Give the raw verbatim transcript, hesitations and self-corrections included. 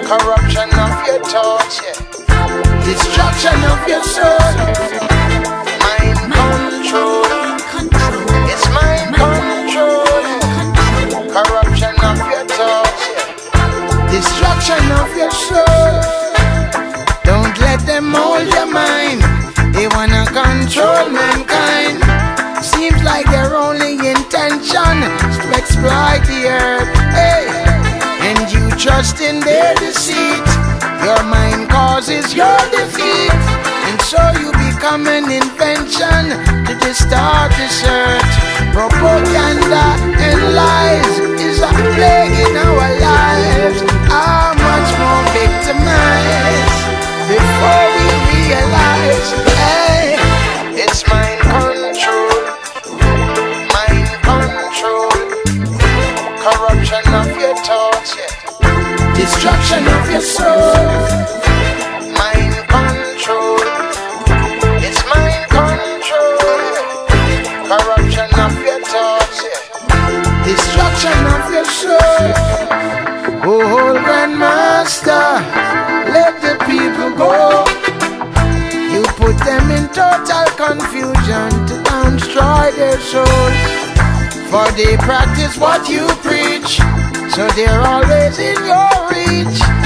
corruption of your thoughts, yeah. Destruction of your soul. Mind control. It's mind control. Corruption of your thoughts, yeah. Destruction of your soul. Don't let them mold your mind. They wanna control mankind. Seems like their only intention is to exploit the earth. Hey, and you trust in their deceit. Your mind causes your defeat, and so you become an invention to distort this earth. Propaganda and lies is a plague in our lives. How much more victimized before we realize, hey, it's mind control, mind control, corruption of your thoughts, yeah. Destruction of your soul, mind control, it's mind control, corruption of your thoughts, yeah. Destruction of your soul. Oh, Grandmaster, let the people go. You put them in total confusion to destroy their souls. For they practice what you preach, so they're always in your reach.